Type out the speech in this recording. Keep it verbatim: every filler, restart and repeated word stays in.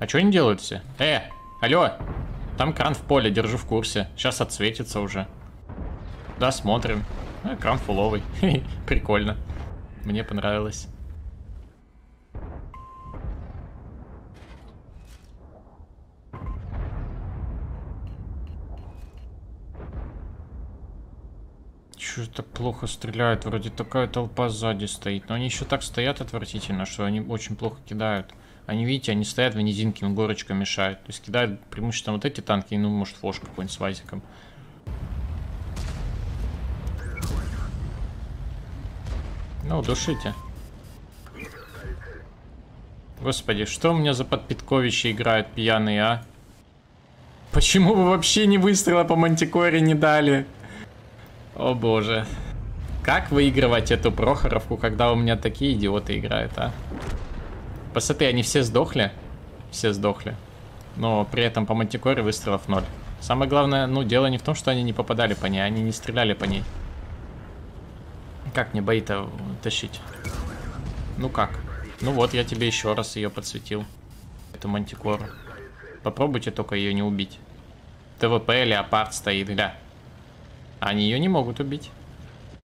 А что они делают все? Э, алло. Там кран в поле, держу в курсе. Сейчас отсветится уже. Да, смотрим. А, кран фуловый. Прикольно. Мне понравилось. Чё так плохо стреляют? Вроде такая толпа сзади стоит. Но они еще так стоят отвратительно, что они очень плохо кидают. Они, видите, они стоят в низинке, им горочка мешает. То есть кидают преимущественно вот эти танки, ну, может, фош какой-нибудь с вазиком. Ну, душите. Господи, что у меня за подпитковище играют пьяные, а? Почему вы вообще ни выстрела по мантикоре не дали? О боже. Как выигрывать эту Прохоровку, когда у меня такие идиоты играют, а? Посмотри, они все сдохли. Все сдохли. Но при этом по мантикоре выстрелов ноль. Самое главное, ну, дело не в том, что они не попадали по ней, они не стреляли по ней. Как мне бои-то тащить? Ну как? Ну вот, я тебе еще раз ее подсветил. Эту мантикору. Попробуйте только ее не убить. ТВП, леопард стоит, гля. Они ее не могут убить.